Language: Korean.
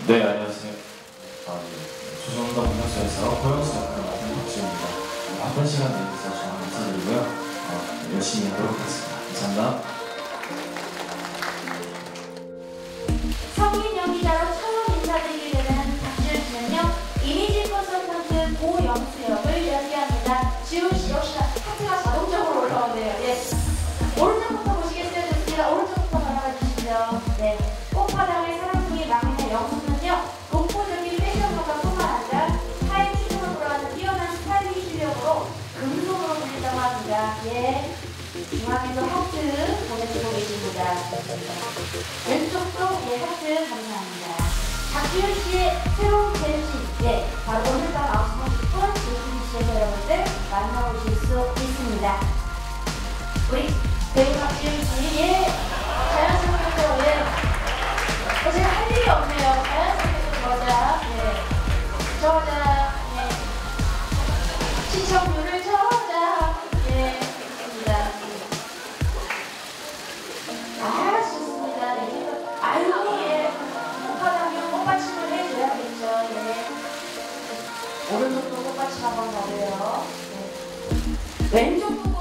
네, 안녕하세요. 조선운동 운동소에서 고영수 역할을 맡은 박지훈입니다. 바쁜 시간 내주셔서 정말 감사드리고요. 열심히 하도록 하겠습니다. 감사합니다. 성인 연기자로 처음 인사드리게 되는 박지훈 씨는요, 이미지 컨설턴트 고영수 역을 연기합니다. 지훈 씨 역시 하트가 자동적으로 올라오네요. 예. 오른쪽부터 보시겠어요? 좋습니다. 오른쪽부터 바라봐 주시죠. 네. 꽃바닥의 사랑둥이 막내 영수는요, 독보적인 패션과가 뿐만 아니라 타임 추종을 보라는 뛰어난 스타일링 실력으로 금손으로 불린다고 합니다. 예. 중앙에서 하트 보내주고 계십니다. 왼쪽도 예, 하트 감사합니다. 박지훈 씨의 새로운 변신, 예, 바로 오늘 밤 9시 30분 조준시에서 여러분들 만나보실 수 있습니다. 우리 배우 박지훈 씨, 예, 자연스럽게 또, 예, 제가 할 일이 없네요. 자연스럽게 또 저자, 예, 저자, 예, 시청률을 저자, 예, 좋습니다. 아, 좋습니다. 예. 아이고, 예, 꽃바닥면 꽃받침을 해줘야겠죠. 예. 오른쪽도 꽃받침 한번 가고요. 네. 왼쪽도